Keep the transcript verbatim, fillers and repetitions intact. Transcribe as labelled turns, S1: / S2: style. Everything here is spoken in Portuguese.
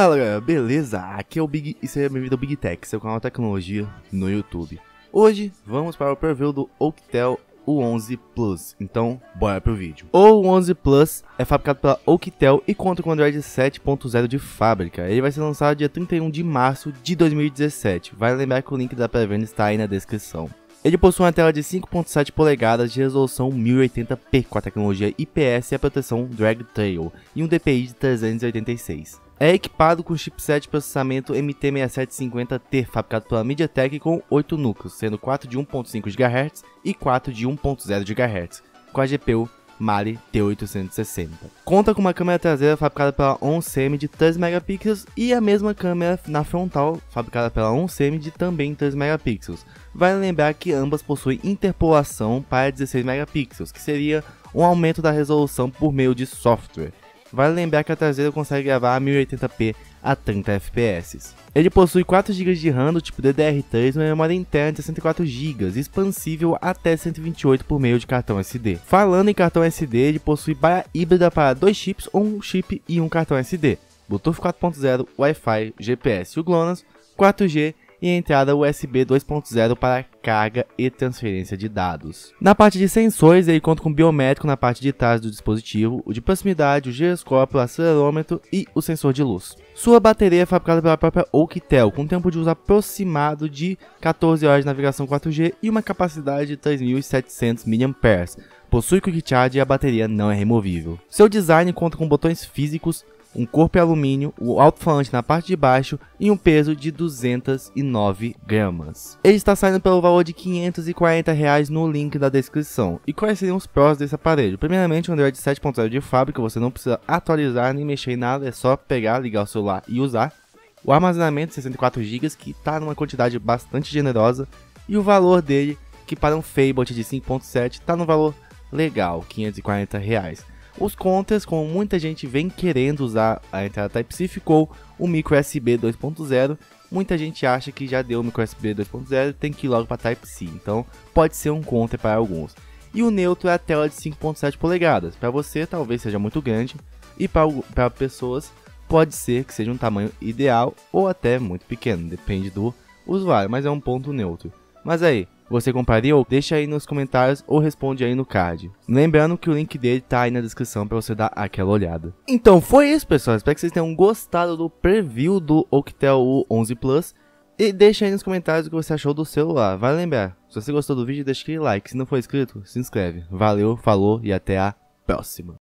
S1: Fala galera, beleza? Aqui é o Big e seja bem-vindo ao Big Tech, seu canal de tecnologia no YouTube. Hoje vamos para o preview do Oukitel U onze Plus, então bora pro vídeo. O U onze Plus é fabricado pela Oukitel e conta com Android sete ponto zero de fábrica. Ele vai ser lançado dia trinta e um de março de dois mil e dezessete. Vale lembrar que o link da pré-venda está aí na descrição. Ele possui uma tela de cinco ponto sete polegadas de resolução mil e oitenta p com a tecnologia I P S e a proteção Drag Trail e um D P I de trezentos e oitenta e seis. É equipado com chipset de processamento M T seis sete cinquenta T, fabricado pela MediaTek com oito núcleos, sendo quatro de um ponto cinco gigahertz e quatro de um ponto zero gigahertz, com a G P U Mali T oitocentos e sessenta. Conta com uma câmera traseira fabricada pela OnCM de três megapixels e a mesma câmera na frontal, fabricada pela OnCM de também três megapixels. Vale lembrar que ambas possuem interpolação para dezesseis megapixels, que seria um aumento da resolução por meio de software. Vale lembrar que a traseira consegue gravar a mil e oitenta p a trinta F P S. Ele possui quatro gigas de RAM do tipo D D R três e uma memória interna de sessenta e quatro gigas, expansível até cento e vinte e oito por meio de cartão S D. Falando em cartão S D, ele possui barra híbrida para dois chips ou um chip e um cartão S D, Bluetooth quatro ponto zero, Wi-Fi, G P S e o GLONASS, quatro G e entrada U S B dois ponto zero para carga e transferência de dados. Na parte de sensores, ele conta com biométrico na parte de trás do dispositivo, o de proximidade, o giroscópio, o acelerômetro e o sensor de luz. Sua bateria é fabricada pela própria Oukitel, com tempo de uso aproximado de quatorze horas de navegação quatro G e uma capacidade de três mil e setecentos miliampères hora. Possui Quick Charge e a bateria não é removível. Seu design conta com botões físicos, um corpo em alumínio, o alto-falante na parte de baixo e um peso de duzentos e nove gramas. Ele está saindo pelo valor de quinhentos e quarenta reais no link da descrição. E quais seriam os prós desse aparelho? Primeiramente, o Android sete ponto zero de fábrica, você não precisa atualizar nem mexer em nada, é só pegar, ligar o celular e usar. O armazenamento sessenta e quatro gigas, que está numa quantidade bastante generosa, e o valor dele, que para um Fable de cinco ponto sete está no valor legal, quinhentos e quarenta reais. Os contras, como muita gente vem querendo usar a entrada Type-C, ficou o micro U S B dois ponto zero. Muita gente acha que já deu o micro U S B dois ponto zero e tem que ir logo para Type-C, então pode ser um contra para alguns. E o neutro é a tela de cinco ponto sete polegadas. Para você talvez seja muito grande e para pessoas pode ser que seja um tamanho ideal ou até muito pequeno, depende do usuário, mas é um ponto neutro. Mas aí, você compraria? Ou deixa aí nos comentários ou responde aí no card. Lembrando que o link dele tá aí na descrição para você dar aquela olhada. Então foi isso, pessoal. Espero que vocês tenham gostado do preview do Oukitel U onze Plus. E deixa aí nos comentários o que você achou do celular. Vale lembrar, se você gostou do vídeo, deixa aquele like. Se não for inscrito, se inscreve. Valeu, falou e até a próxima.